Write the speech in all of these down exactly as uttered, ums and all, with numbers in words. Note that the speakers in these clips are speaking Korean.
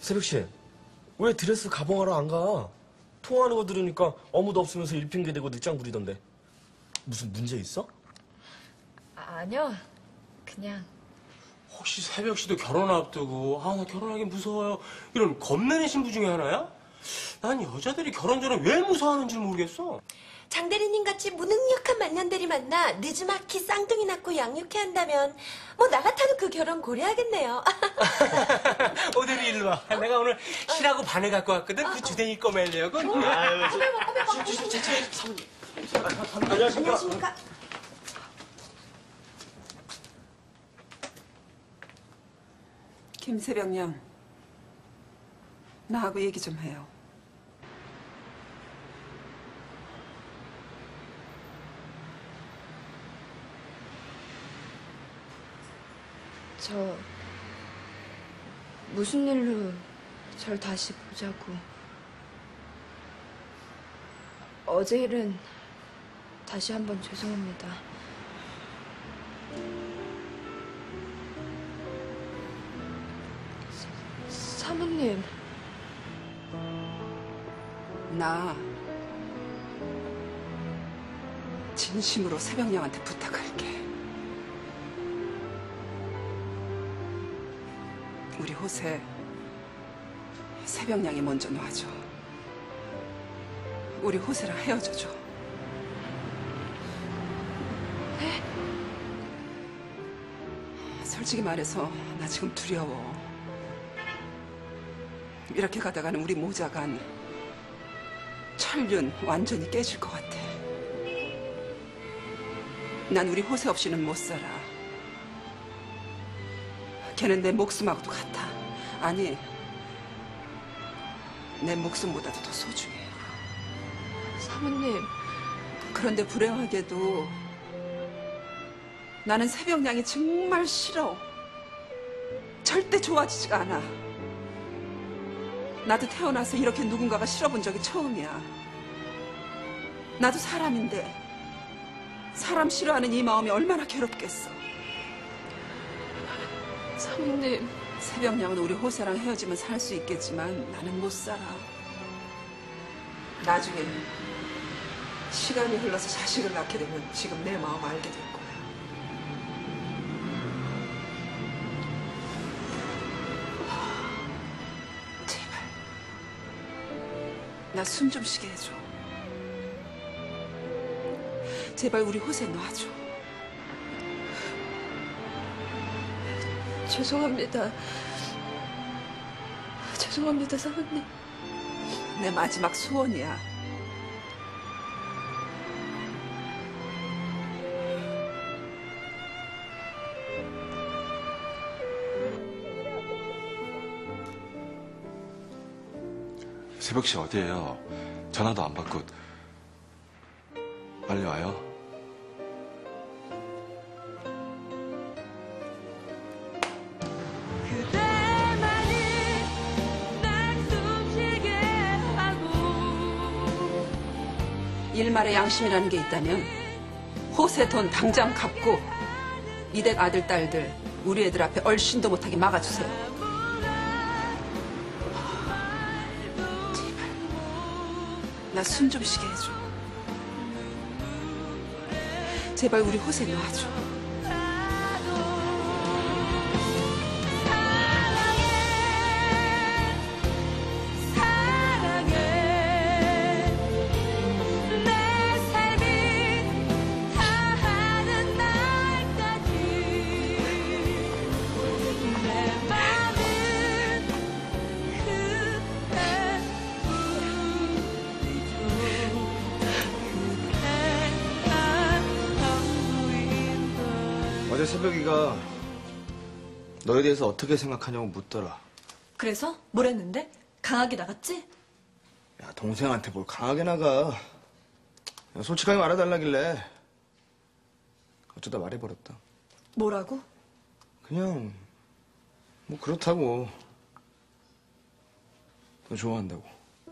새벽씨, 왜 드레스 가봉하러 안 가? 통화하는 거 들으니까 어무도 없으면서 일핑계 대고 늦장 부리던데. 무슨 문제 있어? 아, 아니요. 그냥. 혹시 새벽씨도 결혼 앞두고 아 나 결혼하기 무서워요 이런 겁내는 신부 중에 하나야? 난 여자들이 결혼 전에 왜 무서워하는지 모르겠어. 장 대리님 같이 무능력한 만년들이 만나 늦지막히 쌍둥이 낳고 양육해 한다면 뭐 나 같아도 그 결혼 고려하겠네요. 오늘이 일로 와. 내가 오늘 실하고 반을 갖고 왔거든. 그 주댕이 꺼매려고. 아유, 꼬매봐, 꼬매봐. 안녕하십니까. 김새벽 양, 나하고 얘기 좀 해요. 저 무슨 일로 절 다시 보자고. 어제 일은 다시 한번 죄송합니다. 사, 사모님. 나 진심으로 새벽양한테 부탁할게. 우리 호세 새벽양이 먼저 놔줘. 우리 호세랑 헤어져줘. 네? 솔직히 말해서 나 지금 두려워. 이렇게 가다가는 우리 모자간 천륜 완전히 깨질 것 같아. 난 우리 호세 없이는 못 살아. 걔는 내 목숨하고도 같아. 아니, 내 목숨보다도 더 소중해. 사모님. 그런데 불행하게도 나는 새벽양이 정말 싫어. 절대 좋아지지가 않아. 나도 태어나서 이렇게 누군가가 싫어본 적이 처음이야. 나도 사람인데 사람 싫어하는 이 마음이 얼마나 괴롭겠어. 사모님. 새벽양은 우리 호세랑 헤어지면 살 수 있겠지만 나는 못 살아. 나중에 시간이 흘러서 자식을 낳게 되면 지금 내 마음 알게 될 거야. 제발 나 숨 좀 쉬게 해줘. 제발 우리 호세 놔줘. 죄송합니다. 죄송합니다, 사모님. 내 마지막 소원이야. 새벽씨 어디에요? 전화도 안 받고. 빨리 와요. 일말의 양심이라는 게 있다면 호세 돈 당장 갚고 이댁 아들, 딸들 우리 애들 앞에 얼씬도 못하게 막아주세요. 제발 나 숨 좀 쉬게 해줘. 제발 우리 호세 놔줘. 어제 새벽이가 너에 대해서 어떻게 생각하냐고 묻더라. 그래서? 뭘 했는데? 강하게 나갔지? 야, 동생한테 뭘 강하게 나가. 야, 솔직하게 말해달라길래 어쩌다 말해버렸다. 뭐라고? 그냥 뭐 그렇다고. 너 좋아한다고.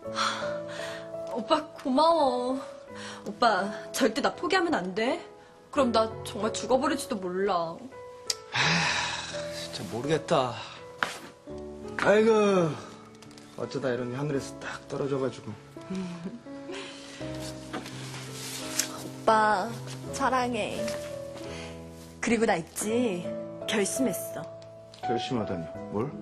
오빠 고마워. 오빠 절대 나 포기하면 안 돼. 그럼 나 정말 죽어버릴지도 몰라. 진짜 모르겠다. 아이고, 어쩌다 이런 하늘에서 딱 떨어져가지고. 오빠 사랑해. 그리고 나 있지 결심했어. 결심하다니 뭘?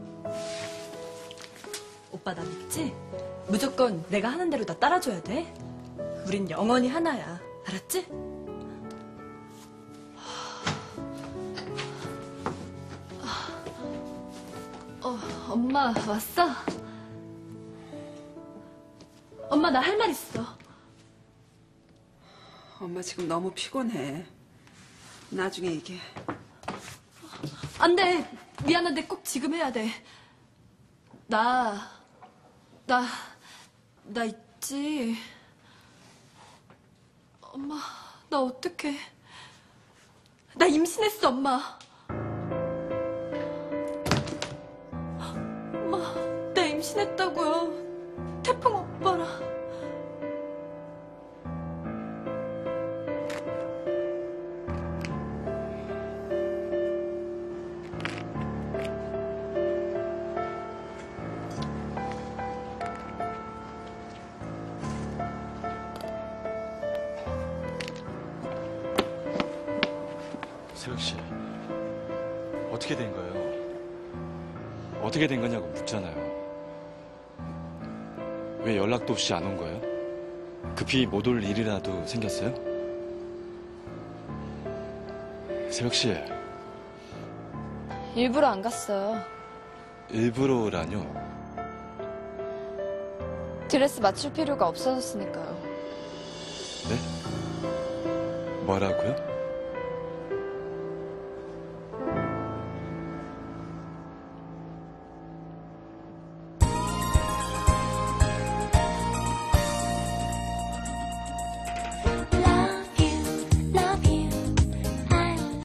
오빠 나 믿지? 무조건 내가 하는 대로 다 따라줘야 돼. 우린 영원히 하나야. 알았지? 어, 엄마 왔어? 엄마 나 할 말 있어. 엄마 지금 너무 피곤해. 나중에 얘기해. 안 돼. 미안한데 꼭 지금 해야 돼. 나, 나, 나 있지. 엄마, 나 어떡해. 나 임신했어, 엄마. 엄마, 나 임신했다고요. 태풍 오빠랑. 새벽 씨, 어떻게 된 거예요? 어떻게 된 거냐고 묻잖아요. 왜 연락도 없이 안 온 거예요? 급히 못 올 일이라도 생겼어요? 새벽 씨, 일부러 안 갔어요. 일부러라뇨? 드레스 맞출 필요가 없어졌으니까요. 네? 뭐라고요?